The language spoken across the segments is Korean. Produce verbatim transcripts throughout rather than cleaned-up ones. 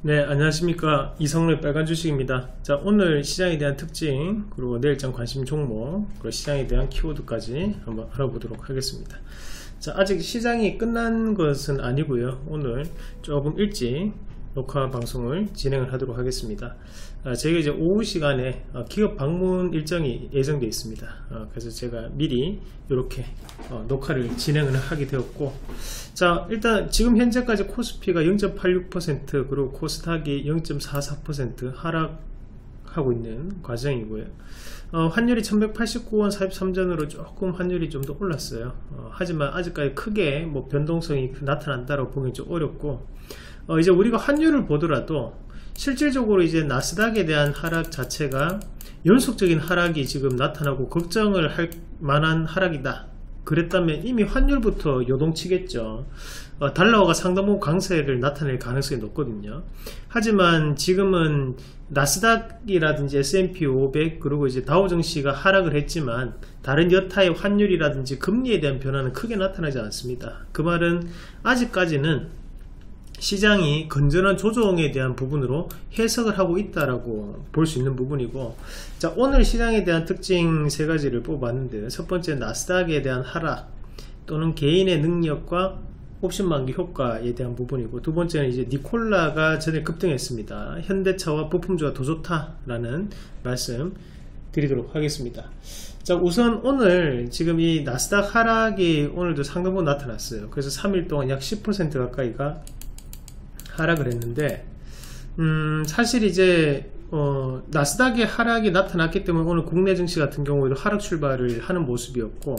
네, 안녕하십니까. 이성로의 빨간 주식입니다. 자, 오늘 시장에 대한 특징, 그리고 내일장 관심 종목, 그리고 시장에 대한 키워드까지 한번 알아보도록 하겠습니다. 자, 아직 시장이 끝난 것은 아니고요. 오늘 조금 일찍 녹화 방송을 진행을 하도록 하겠습니다. 아, 저희가 이제 오후 시간에 어, 기업 방문 일정이 예정되어 있습니다. 어, 그래서 제가 미리 이렇게 어, 녹화를 진행을 하게 되었고, 자, 일단 지금 현재까지 코스피가 영 점 팔육 퍼센트 그리고 코스닥이 영 점 사사 퍼센트 하락하고 있는 과정이고요. 어, 환율이 천백팔십구 원 사십삼 전으로 조금 환율이 좀 더 올랐어요. 어, 하지만 아직까지 크게 뭐 변동성이 나타난다고 보기 좀 어렵고, 어, 이제 우리가 환율을 보더라도 실질적으로 이제 나스닥에 대한 하락 자체가 연속적인 하락이 지금 나타나고 걱정을 할 만한 하락이다. 그랬다면 이미 환율부터 요동치겠죠. 어, 달러가 상당 부분 강세를 나타낼 가능성이 높거든요. 하지만 지금은 나스닥이라든지 에스 앤 피 오백 그리고 이제 다우증시가 하락을 했지만 다른 여타의 환율이라든지 금리에 대한 변화는 크게 나타나지 않습니다. 그 말은 아직까지는 시장이 건전한 조정에 대한 부분으로 해석을 하고 있다라고 볼 수 있는 부분이고, 자, 오늘 시장에 대한 특징 세 가지를 뽑았는데, 첫 번째 나스닥에 대한 하락 또는 개인의 능력과 옵션 만기 효과에 대한 부분이고, 두 번째는 이제 니콜라가 전에 급등했습니다. 현대차와 부품주가 더 좋다라는 말씀 드리도록 하겠습니다. 자, 우선 오늘 지금 이 나스닥 하락이 오늘도 상당 부분 나타났어요. 그래서 삼 일 동안 약 십 퍼센트 가까이가 하락을 했는데, 음, 사실 이제 어, 나스닥의 하락이 나타났기 때문에 오늘 국내 증시 같은 경우에도 하락 출발을 하는 모습이었고,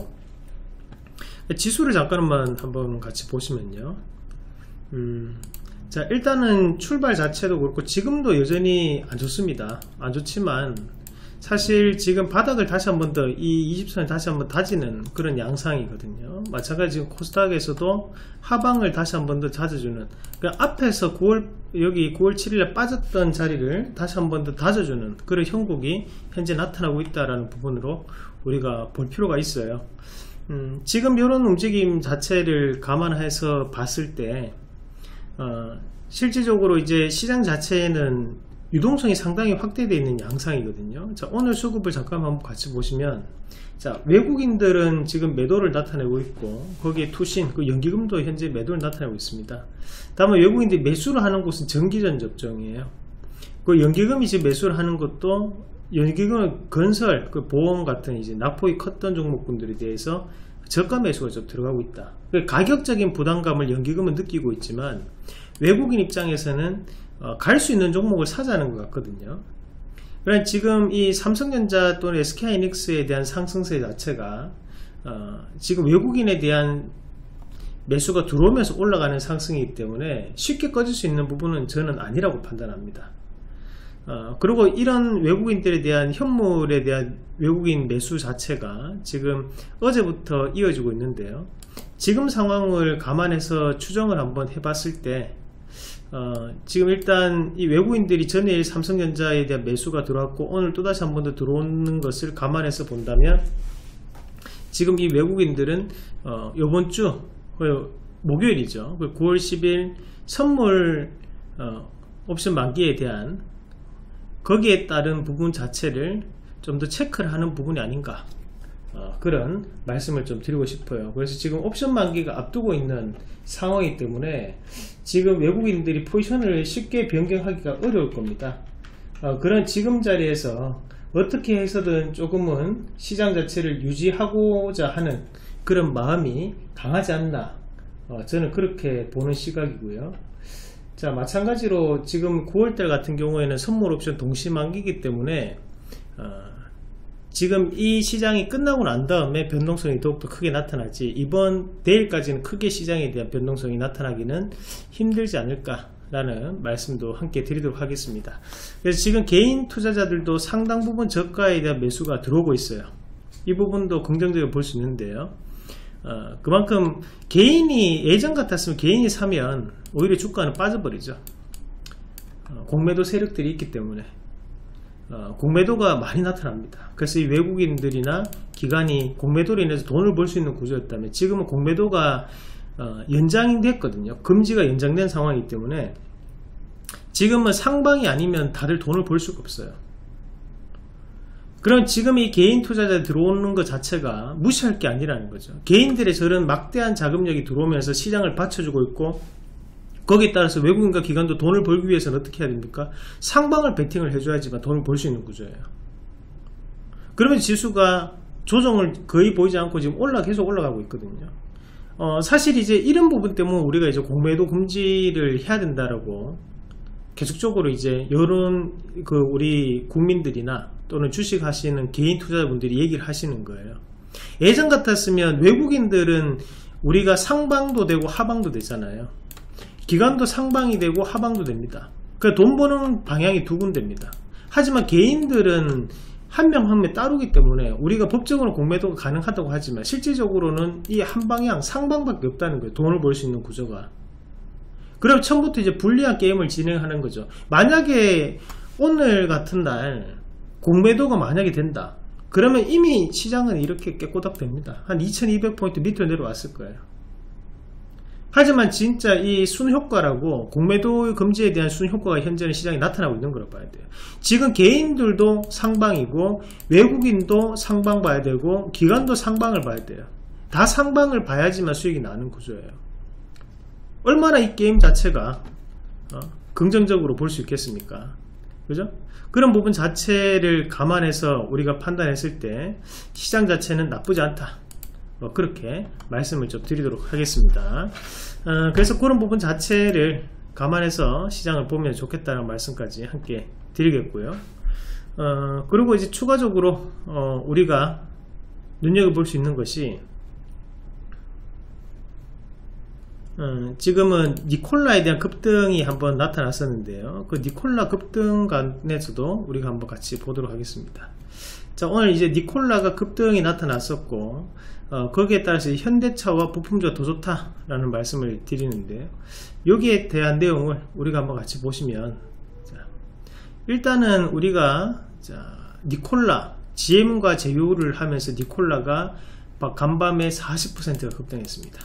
지수를 잠깐만 한번 같이 보시면요, 음, 자, 일단은 출발 자체도 그렇고 지금도 여전히 안 좋습니다. 안 좋지만 사실 지금 바닥을 다시 한 번 더 이 이십 선을 다시 한번 다지는 그런 양상이거든요. 마찬가지 지금 코스닥에서도 하방을 다시 한 번 더 다져주는, 그러니까 앞에서 구월 여기 구월 칠일에 빠졌던 자리를 다시 한 번 더 다져주는 그런 형국이 현재 나타나고 있다라는 부분으로 우리가 볼 필요가 있어요. 음, 지금 이런 움직임 자체를 감안해서 봤을 때 어, 실질적으로 이제 시장 자체에는 유동성이 상당히 확대되어 있는 양상이거든요. 자, 오늘 수급을 잠깐 한번 같이 보시면, 자, 외국인들은 지금 매도를 나타내고 있고, 거기에 투신, 그 연기금도 현재 매도를 나타내고 있습니다. 다만 외국인들이 매수를 하는 곳은 정기전 접종이에요. 그 연기금이 지금 매수를 하는 것도, 연기금은 건설, 그 보험 같은 이제 낙폭이 컸던 종목군들에 대해서 저가 매수가 좀 들어가고 있다. 가격적인 부담감을 연기금은 느끼고 있지만 외국인 입장에서는 어, 갈 수 있는 종목을 사자는 것 같거든요. 그러니까 지금 이 삼성전자 또는 에스케이하이닉스에 대한 상승세 자체가 어, 지금 외국인에 대한 매수가 들어오면서 올라가는 상승이기 때문에 쉽게 꺼질 수 있는 부분은 저는 아니라고 판단합니다. 어, 그리고 이런 외국인들에 대한 현물에 대한 외국인 매수 자체가 지금 어제부터 이어지고 있는데요. 지금 상황을 감안해서 추정을 한번 해봤을 때 어, 지금 일단 이 외국인들이 전일 삼성전자에 대한 매수가 들어왔고 오늘 또다시 한 번 더 들어오는 것을 감안해서 본다면 지금 이 외국인들은 어, 이번 주 목요일이죠. 구월 십일 선물 어, 옵션 만기에 대한 거기에 따른 부분 자체를 좀 더 체크를 하는 부분이 아닌가, 어, 그런 말씀을 좀 드리고 싶어요. 그래서 지금 옵션 만기가 앞두고 있는 상황이기 때문에 지금 외국인들이 포지션을 쉽게 변경하기가 어려울 겁니다. 어, 그런 지금 자리에서 어떻게 해서든 조금은 시장 자체를 유지하고자 하는 그런 마음이 강하지 않나, 어, 저는 그렇게 보는 시각이고요. 자, 마찬가지로 지금 구월달 같은 경우에는 선물 옵션 동시 만기이기 때문에 어, 지금 이 시장이 끝나고 난 다음에 변동성이 더욱더 크게 나타날지, 이번 내일까지는 크게 시장에 대한 변동성이 나타나기는 힘들지 않을까라는 말씀도 함께 드리도록 하겠습니다. 그래서 지금 개인 투자자들도 상당 부분 저가에 대한 매수가 들어오고 있어요. 이 부분도 긍정적으로 볼 수 있는데요. 어, 그만큼 개인이, 예전 같았으면 개인이 사면 오히려 주가는 빠져버리죠. 어, 공매도 세력들이 있기 때문에 어, 공매도가 많이 나타납니다. 그래서 이 외국인들이나 기관이 공매도로 인해서 돈을 벌 수 있는 구조였다면 지금은 공매도가 어, 연장이 됐거든요. 금지가 연장된 상황이기 때문에 지금은 상방이 아니면 다들 돈을 벌 수가 없어요. 그럼 지금 이 개인 투자자 들어오는 것 자체가 무시할 게 아니라는 거죠. 개인들의 저런 막대한 자금력이 들어오면서 시장을 받쳐주고 있고, 거기에 따라서 외국인과 기관도 돈을 벌기 위해서는 어떻게 해야 됩니까? 상방을 베팅을 해줘야지만 돈을 벌 수 있는 구조예요. 그러면 지수가 조정을 거의 보이지 않고 지금 올라 계속 올라가고 있거든요. 어, 사실 이제 이런 부분 때문에 우리가 이제 공매도 금지를 해야 된다라고 계속적으로 이제 여론 그 우리 국민들이나 또는 주식 하시는 개인 투자자분들이 얘기를 하시는 거예요. 예전 같았으면 외국인들은 우리가 상방도 되고 하방도 되잖아요. 기관도 상방이 되고 하방도 됩니다. 그러니까 돈 버는 방향이 두 군데입니다. 하지만 개인들은 한 명 한 명 따르기 때문에 우리가 법적으로 공매도가 가능하다고 하지만 실질적으로는 이 한 방향 상방밖에 없다는 거예요. 돈을 벌 수 있는 구조가. 그럼 처음부터 이제 불리한 게임을 진행하는 거죠. 만약에 오늘 같은 날 공매도가 만약에 된다, 그러면 이미 시장은 이렇게 깨꼬닥 됩니다. 한 이천이백 포인트 밑으로 내려왔을 거예요. 하지만 진짜 이 순효과라고, 공매도 금지에 대한 순효과가 현재는 시장에 나타나고 있는 거라고 봐야 돼요. 지금 개인들도 상방이고 외국인도 상방 봐야 되고 기관도 상방을 봐야 돼요. 다 상방을 봐야지만 수익이 나는 구조예요. 얼마나 이 게임 자체가 어, 긍정적으로 볼 수 있겠습니까? 그죠? 그런 부분 자체를 감안해서 우리가 판단했을 때 시장 자체는 나쁘지 않다, 뭐 그렇게 말씀을 좀 드리도록 하겠습니다. 어, 그래서 그런 부분 자체를 감안해서 시장을 보면 좋겠다는 말씀까지 함께 드리겠고요. 어, 그리고 이제 추가적으로 어, 우리가 눈여겨볼 수 있는 것이, 음, 지금은 니콜라에 대한 급등이 한번 나타났었는데요. 그 니콜라 급등 간에서도 우리가 한번 같이 보도록 하겠습니다. 자, 오늘 이제 니콜라가 급등이 나타났었고, 어, 거기에 따라서 현대차와 부품주가 더 좋다라는 말씀을 드리는데요. 여기에 대한 내용을 우리가 한번 같이 보시면, 자, 일단은 우리가 자, 니콜라 지엠과 제휴를 하면서 니콜라가 간밤에 사십 퍼센트가 급등했습니다.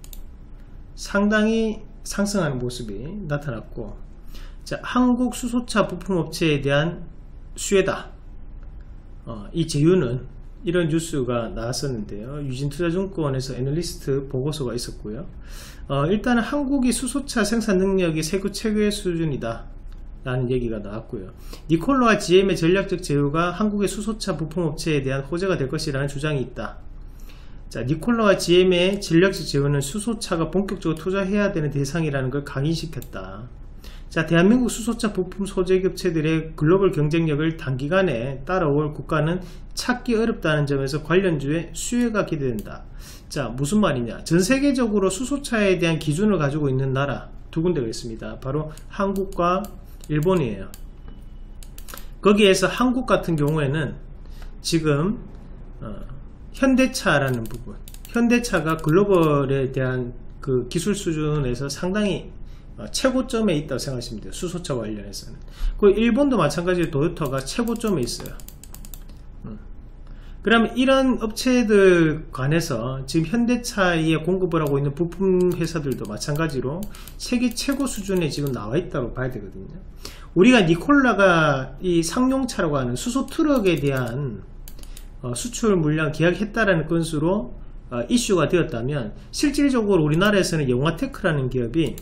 상당히 상승하는 모습이 나타났고, 자, 한국 수소차 부품업체에 대한 수혜다, 어, 이 제휴는 이런 뉴스가 나왔었는데요. 유진투자증권에서 애널리스트 보고서가 있었고요. 어, 일단은 한국이 수소차 생산 능력이 세계 최고의 수준이다 라는 얘기가 나왔고요. 니콜라와 지엠의 전략적 제휴가 한국의 수소차 부품업체에 대한 호재가 될 것이라는 주장이 있다. 자, 니콜라와 지엠의 전략적 제휴는 수소차가 본격적으로 투자해야 되는 대상이라는 걸 각인시켰다. 자, 대한민국 수소차 부품 소재 업체들의 글로벌 경쟁력을 단기간에 따라올 국가는 찾기 어렵다는 점에서 관련주의 수혜가 기대된다. 자, 무슨 말이냐? 전 세계적으로 수소차에 대한 기준을 가지고 있는 나라 두 군데가 있습니다. 바로 한국과 일본이에요. 거기에서 한국 같은 경우에는 지금 어, 현대차라는 부분, 현대차가 글로벌에 대한 그 기술 수준에서 상당히 어, 최고점에 있다고 생각하시면 돼요. 수소차 관련해서는. 그 일본도 마찬가지로 도요타가 최고점에 있어요. 음. 그러면 이런 업체들 관해서 지금 현대차에 공급을 하고 있는 부품 회사들도 마찬가지로 세계 최고 수준에 지금 나와 있다고 봐야 되거든요. 우리가 니콜라가 이 상용차라고 하는 수소 트럭에 대한 어, 수출 물량 계약했다라는 건수로 어, 이슈가 되었다면, 실질적으로 우리나라에서는 영화테크라는 기업이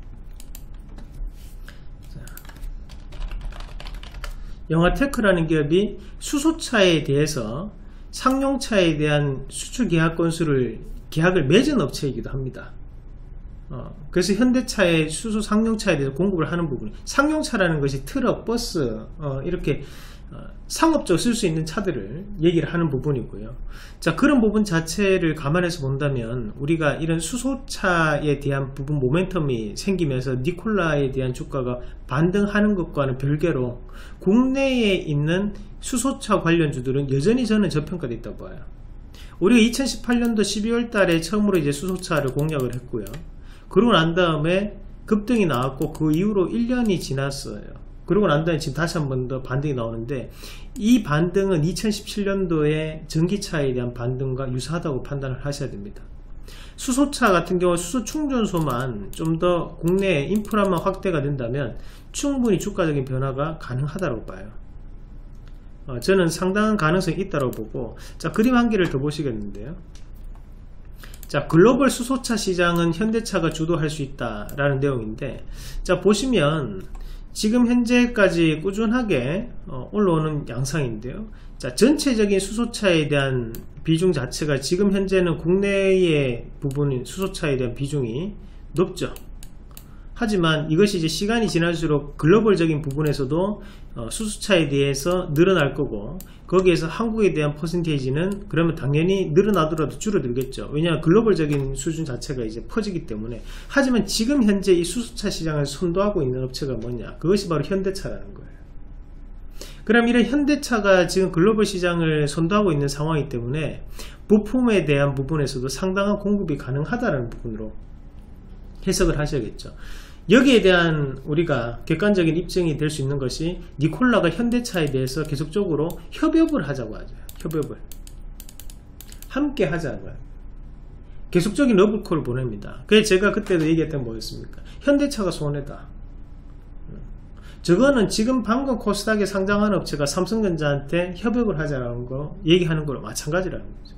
영화테크라는 기업이 수소차에 대해서 상용차에 대한 수출 계약 건수를 계약을 맺은 업체이기도 합니다. 어, 그래서 현대차의 수소 상용차에 대해서 공급을 하는 부분, 상용차라는 것이 트럭, 버스 어, 이렇게 어, 상업적으로 쓸 수 있는 차들을 얘기를 하는 부분이고요. 자, 그런 부분 자체를 감안해서 본다면 우리가 이런 수소차에 대한 부분 모멘텀이 생기면서 니콜라에 대한 주가가 반등하는 것과는 별개로 국내에 있는 수소차 관련주들은 여전히 저는 저평가되어 있다고 봐요. 우리가 이천십팔 년도 십이월 달에 처음으로 이제 수소차를 공략을 했고요. 그러고 난 다음에 급등이 나왔고 그 이후로 일 년이 지났어요. 그러고 난 다음에 지금 다시 한 번 더 반등이 나오는데, 이 반등은 이천십칠 년도에 전기차에 대한 반등과 유사하다고 판단을 하셔야 됩니다. 수소차 같은 경우 수소 충전소만 좀 더 국내 인프라만 확대가 된다면 충분히 주가적인 변화가 가능하다고 봐요. 어, 저는 상당한 가능성이 있다고 보고, 자, 그림 한 개를 더 보시겠는데요. 자, 글로벌 수소차 시장은 현대차가 주도할 수 있다라는 내용인데, 자, 보시면 지금 현재까지 꾸준하게 어, 올라오는 양상인데요. 자, 전체적인 수소차에 대한 비중 자체가 지금 현재는 국내의 부분인 수소차에 대한 비중이 높죠. 하지만 이것이 이제 시간이 지날수록 글로벌적인 부분에서도 어, 수소차에 대해서 늘어날 거고, 거기에서 한국에 대한 퍼센테이지는 그러면 당연히 늘어나더라도 줄어들겠죠. 왜냐하면 글로벌적인 수준 자체가 이제 퍼지기 때문에. 하지만 지금 현재 이 수소차 시장을 선도하고 있는 업체가 뭐냐, 그것이 바로 현대차라는 거예요. 그럼 이런 현대차가 지금 글로벌 시장을 선도하고 있는 상황이기 때문에 부품에 대한 부분에서도 상당한 공급이 가능하다는 부분으로 해석을 하셔야겠죠. 여기에 대한 우리가 객관적인 입증이 될 수 있는 것이 니콜라가 현대차에 대해서 계속적으로 협업을 하자고 하죠. 협업을 함께 하자고요. 계속적인 러브콜을 보냅니다. 그래서 제가 그때도 얘기했던 뭐였습니까? 현대차가 손해다. 저거는 지금 방금 코스닥에 상장하는 업체가 삼성전자한테 협업을 하자라는 거 얘기하는 거랑 마찬가지라는 거죠.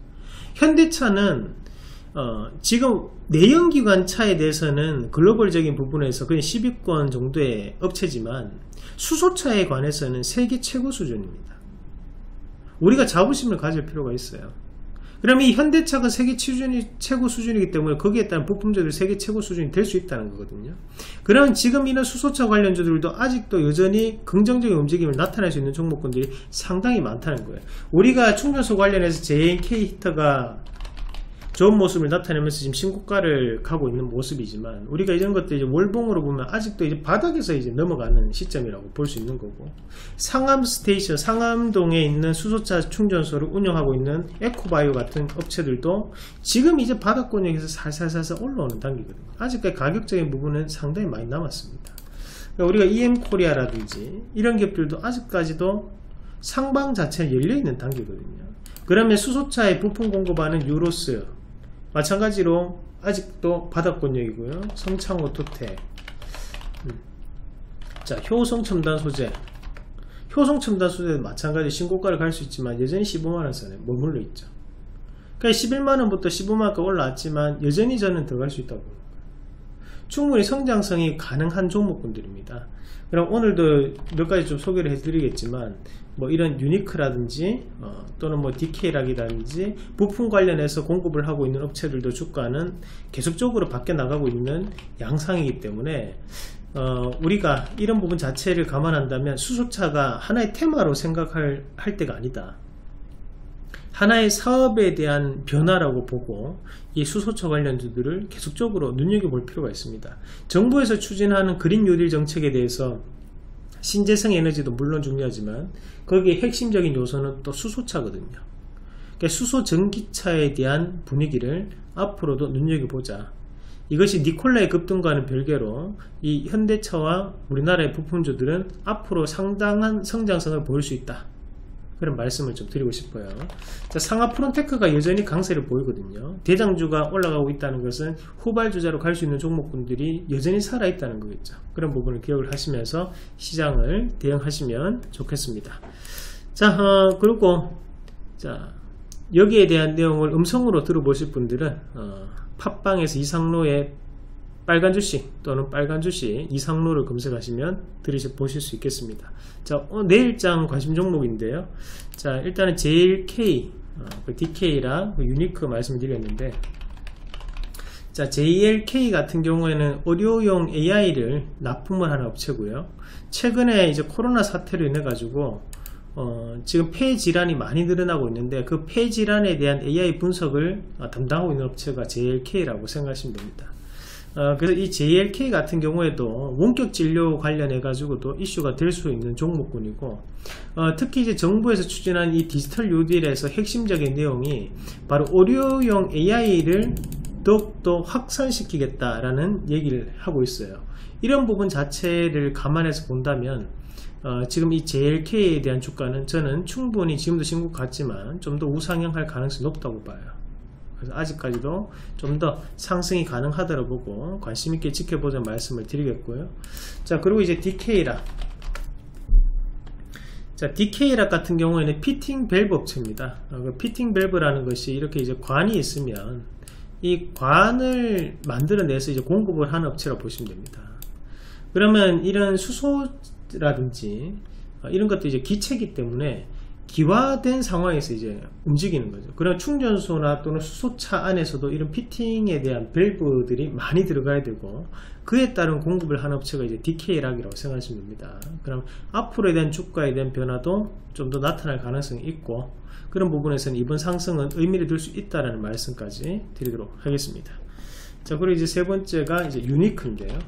현대차는 어, 지금 내연기관 차에 대해서는 글로벌적인 부분에서 그냥 십 위권 정도의 업체지만 수소차에 관해서는 세계 최고 수준입니다. 우리가 자부심을 가질 필요가 있어요. 그러면 이 현대차가 세계 수준이, 최고 수준이기 때문에 거기에 따른 부품주들이 세계 최고 수준이 될 수 있다는 거거든요. 그러면 지금 이런 수소차 관련주들도 아직도 여전히 긍정적인 움직임을 나타낼 수 있는 종목군들이 상당히 많다는 거예요. 우리가 충전소 관련해서 제이엔케이 히터가 좋은 모습을 나타내면서 지금 신고가를 가고 있는 모습이지만, 우리가 이런 것들 이제 월봉으로 보면 아직도 이제 바닥에서 이제 넘어가는 시점이라고 볼 수 있는 거고, 상암 스테이션, 상암동에 있는 수소차 충전소를 운영하고 있는 에코바이오 같은 업체들도 지금 이제 바닥권역에서 살살살살 올라오는 단계거든요. 아직까지 가격적인 부분은 상당히 많이 남았습니다. 그러니까 우리가 이엠코리아라든지 이런 기업들도 아직까지도 상방 자체는 열려있는 단계거든요. 그러면 수소차에 부품 공급하는 유로스 마찬가지로 아직도 바닥권역이고요. 성창호 토텍, 음. 자, 효성 첨단 소재, 효성 첨단 소재도 마찬가지 신고가를 갈 수 있지만 여전히 십오만 원 선에 머물러 있죠. 그러니까 십일만 원부터 십오만 원까지 올라왔지만 여전히 저는 들어갈 수 있다고 봅니다. 충분히 성장성이 가능한 종목군들입니다. 그럼 오늘도 몇 가지 좀 소개를 해드리겠지만, 뭐 이런 유니크라든지 어, 또는 뭐 디케이락이라든지 부품 관련해서 공급을 하고 있는 업체들도 주가는 계속적으로 바뀌어 나가고 있는 양상이기 때문에 어, 우리가 이런 부분 자체를 감안한다면 수소차가 하나의 테마로 생각할 할 때가 아니다. 하나의 사업에 대한 변화라고 보고 이 수소차 관련주들을 계속적으로 눈여겨볼 필요가 있습니다. 정부에서 추진하는 그린 뉴딜 정책에 대해서 신재생 에너지도 물론 중요하지만 거기에 핵심적인 요소는 또 수소차거든요. 그러니까 수소 전기차에 대한 분위기를 앞으로도 눈여겨보자. 이것이 니콜라의 급등과는 별개로 이 현대차와 우리나라의 부품주들은 앞으로 상당한 성장성을 보일 수 있다. 그런 말씀을 좀 드리고 싶어요. 자, 상하 프론테크가 여전히 강세를 보이거든요. 대장주가 올라가고 있다는 것은 후발주자로 갈 수 있는 종목군들이 여전히 살아있다는 거겠죠. 그런 부분을 기억을 하시면서 시장을 대응하시면 좋겠습니다. 자, 어, 그리고 자, 여기에 대한 내용을 음성으로 들어보실 분들은 어, 팟빵에서 이상로의 빨간 주식 또는 빨간 주식 이상로를 검색하시면 들으셔보실 수 있겠습니다. 자, 어, 내일장 관심 종목인데요. 자, 일단은 제이엘케이, 어, 그 디케이랑 그 유니크 말씀드렸는데, 자, 제이엘케이 같은 경우에는 의료용 에이아이를 납품을 하는 업체고요. 최근에 이제 코로나 사태로 인해 가지고 어, 지금 폐 질환이 많이 늘어나고 있는데 그 폐 질환에 대한 에이아이 분석을 어, 담당하고 있는 업체가 제이엘케이라고 생각하시면 됩니다. 어, 그래서 이 제이엘케이 같은 경우에도 원격 진료 관련해 가지고도 이슈가 될 수 있는 종목군이고, 어, 특히 이제 정부에서 추진한 이 디지털 뉴딜에서 핵심적인 내용이 바로 의료용 에이아이를 더욱더 확산시키겠다라는 얘기를 하고 있어요. 이런 부분 자체를 감안해서 본다면 어, 지금 이 제이엘케이에 대한 주가는 저는 충분히 지금도 신고 같지만 좀 더 우상향할 가능성이 높다고 봐요. 그래서 아직까지도 좀 더 상승이 가능하다고 보고 관심있게 지켜보자 말씀을 드리겠고요. 자, 그리고 이제 디케이락. 자, 디케이락 같은 경우에는 피팅 밸브 업체입니다. 어, 그 피팅 밸브라는 것이 이렇게 이제 관이 있으면 이 관을 만들어내서 이제 공급을 하는 업체라고 보시면 됩니다. 그러면 이런 수소라든지 어, 이런 것도 이제 기체이기 때문에 기화된 상황에서 이제 움직이는 거죠. 그런 충전소나 또는 수소차 안에서도 이런 피팅에 대한 밸브들이 많이 들어가야 되고, 그에 따른 공급을 하는 업체가 이제 디케이락이라고 생각하시면 됩니다. 그럼 앞으로에 대한 주가에 대한 변화도 좀 더 나타날 가능성이 있고, 그런 부분에서는 이번 상승은 의미를 둘 수 있다는 말씀까지 드리도록 하겠습니다. 자, 그리고 이제 세 번째가 이제 유니크인데요.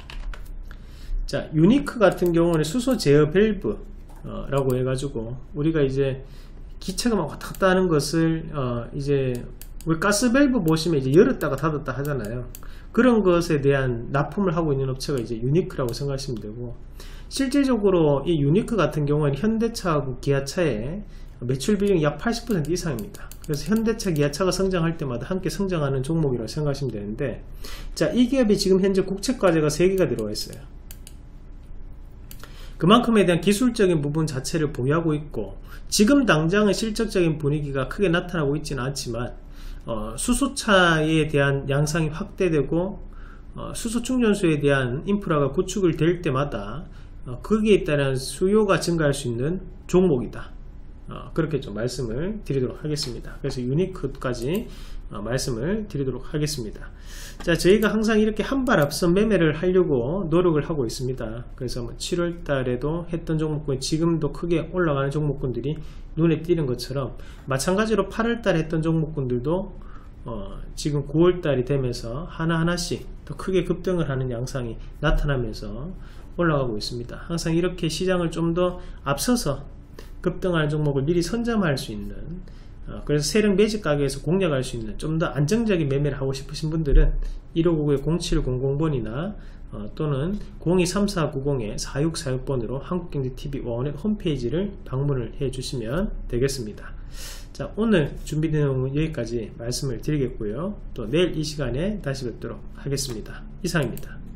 자, 유니크 같은 경우는 수소 제어 밸브 어, 라고 해가지고, 우리가 이제 기체가 막 왔다 갔다 하는 것을 어, 이제 우리 가스 밸브 보시면 이제 열었다가 닫았다 하잖아요. 그런 것에 대한 납품을 하고 있는 업체가 이제 유니크라고 생각하시면 되고, 실질적으로 이 유니크 같은 경우는 현대차하고 기아차의 매출 비중이 약 팔십 퍼센트 이상입니다. 그래서 현대차, 기아차가 성장할 때마다 함께 성장하는 종목이라고 생각하시면 되는데, 자, 이 기업이 지금 현재 국책과제가 세 개가 들어와 있어요. 그만큼에 대한 기술적인 부분 자체를 보유하고 있고, 지금 당장은 실적적인 분위기가 크게 나타나고 있지는 않지만 어, 수소차에 대한 양상이 확대되고 어, 수소 충전소에 대한 인프라가 구축을 될 때마다 어, 거기에 따른 수요가 증가할 수 있는 종목이다. 어, 그렇게 좀 말씀을 드리도록 하겠습니다. 그래서 유니크까지 어, 말씀을 드리도록 하겠습니다. 자, 저희가 항상 이렇게 한 발 앞서 매매를 하려고 노력을 하고 있습니다. 그래서 뭐 칠월 달에도 했던 종목군, 지금도 크게 올라가는 종목군들이 눈에 띄는 것처럼, 마찬가지로 팔월 달에 했던 종목군들도 어, 지금 구월 달이 되면서 하나하나씩 더 크게 급등을 하는 양상이 나타나면서 올라가고 있습니다. 항상 이렇게 시장을 좀 더 앞서서 급등하는 종목을 미리 선점할 수 있는, 어, 그래서 세력 매집 가격에서 공략할 수 있는 좀 더 안정적인 매매를 하고 싶으신 분들은 일오구구의 공칠공공 번이나 어, 또는 공이 삼사구공의 사육사육 번으로 한국경제티비 원의 홈페이지를 방문을 해 주시면 되겠습니다. 자, 오늘 준비된 내용은 여기까지 말씀을 드리겠고요. 또 내일 이 시간에 다시 뵙도록 하겠습니다. 이상입니다.